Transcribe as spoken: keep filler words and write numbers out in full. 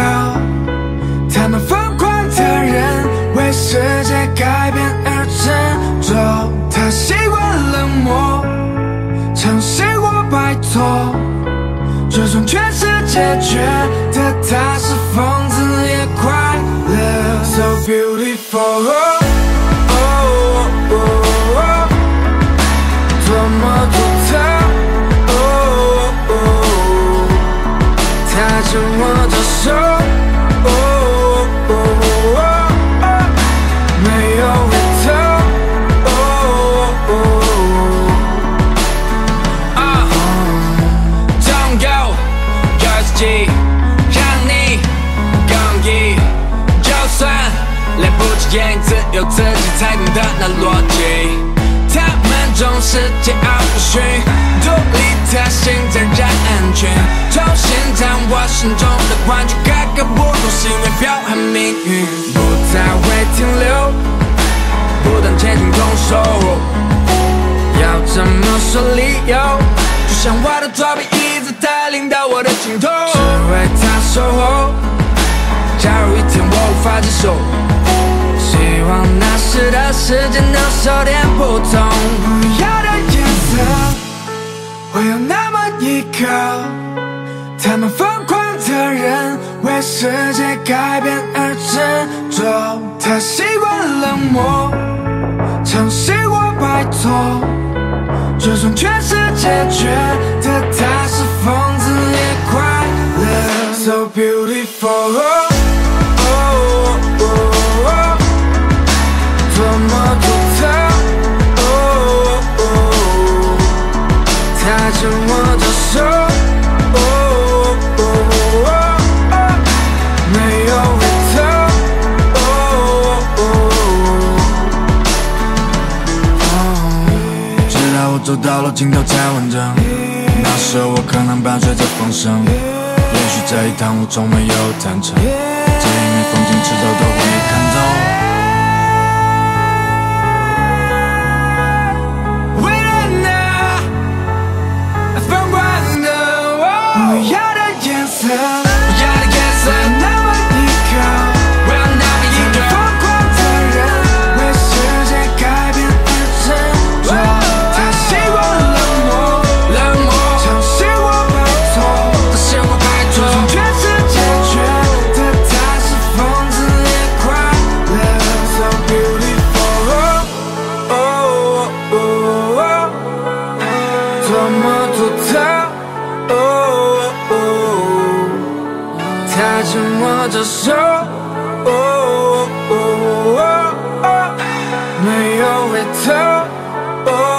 他们疯狂的认为世界改变而执着，他习惯冷漠，尝试过摆脱，就算全世界觉得他是疯子也快乐。 So beautiful， 哦哦哦哦，多么独特哦哦哦，他紧握着手哦哦哦哦，没有回头哦哦哦哦， Don't go， 有自己让你更意，就算来不及演绎，只有自己才懂得那逻辑。他们总是桀骜不驯，独立特行在人群，重新掌握心中的冠军，格格不入，心愿彪悍命运，不再会停留，不断前进攻守。要怎么说理由？就像我的左边一直带领到我的尽头，只为他守候。假如一天我无法接受，希望那时的时间能收敛不同。不要的颜色，会有那么一个，他们疯狂的认为世界改变而执着，他习惯冷漠，尝试过摆脱，就算全世界觉得他是疯子也快乐。 So beautiful， 多么独特哦哦哦，他紧握着手哦哦哦，没有回头哦哦，直到我走到了尽头才完整。那时候我可能伴随着风声，也许这一趟路中没有坦诚，这一面风景迟早都会看透。 不要的颜色，不要的颜色，那么一个，我要那么一个，疯狂的人为世界改变而执着，他习惯冷漠，冷漠，尝试过摆脱，尝试过摆脱，就算全世界觉得他是疯子也快乐。So beautiful， 哦哦哦哦，多么独特。 他紧握着手，哦哦哦哦，没有回头。哦